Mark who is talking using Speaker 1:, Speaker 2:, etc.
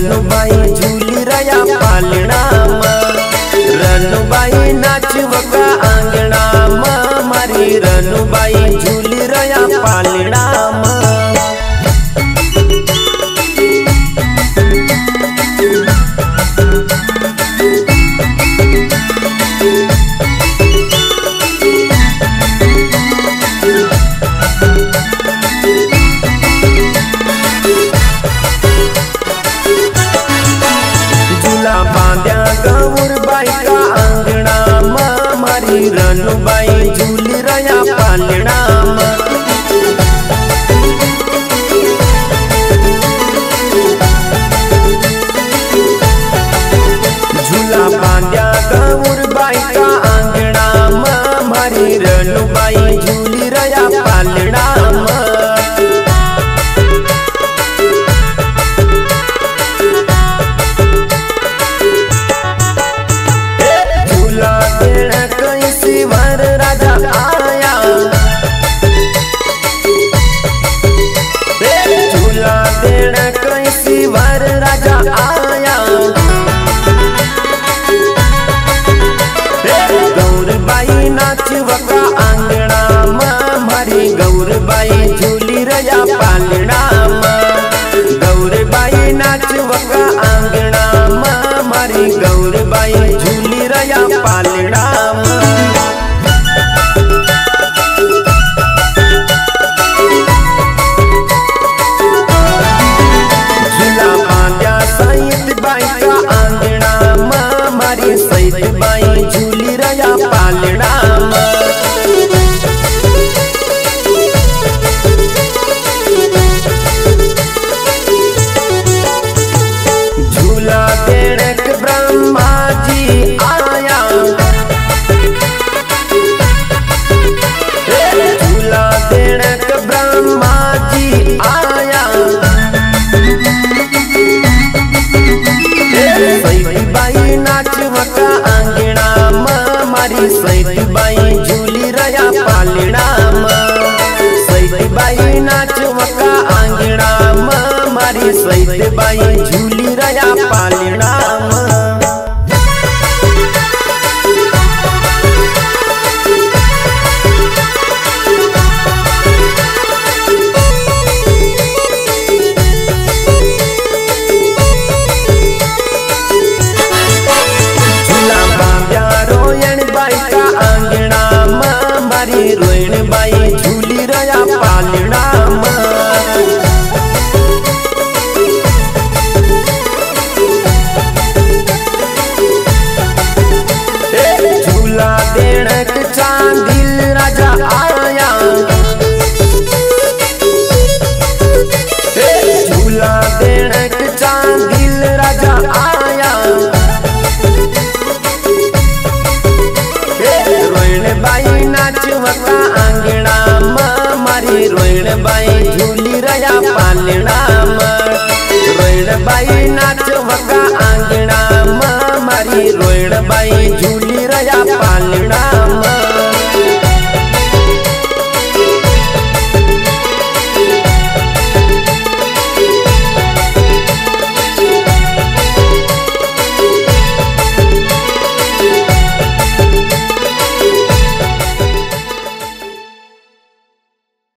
Speaker 1: रनुबाई झूली रया पालना रनुबाई नाचवका आंगना मारी रनुबाई झूली रया पालना रनुबाई झूली रया पालना झूला बांध्या गौर बाई का आंगना मारी रनुबाई झूली रया पालना वर राजा आया झूला देना कैसी वर राजा आया गौरबाई नाचवका आंगना मारी गौरबाई झूली रया पालना गौरबाई नाचवका आंगना मारी गौरबाई झूली रया पालना बाई झूली रया पालना झूला देणक ब्रह्मा जी आया झूला देणक ब्रह्मा जी आया बाई नाचवका आंगना मारी सईबाई झूली रया पालना सईबाई नाचवका आंगना मारी सईबाई झूली रया पालना रोयण बाई झूली रया पालना झूला देणक चांदिल राजा आया झूला देणक चांदिल राजा आया रोयण बाई नाचवका आंगना मारी रोयण बाई झूली रया पालना रोयण बाई नाचवका आंगना मारी रोयण बाई झूली रया पालना।